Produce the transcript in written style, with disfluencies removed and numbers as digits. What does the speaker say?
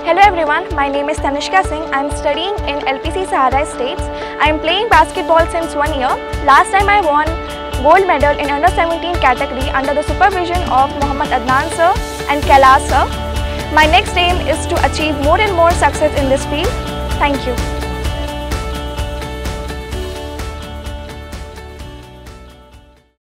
Hello everyone, my name is Tanishka Singh. I am studying in LPC Sahara Estates. I am playing basketball since 1 year. Last time I won gold medal in under 17 category under the supervision of Mohammad Adnan sir and Kailash sir. My next aim is to achieve more and more success in this field. Thank you.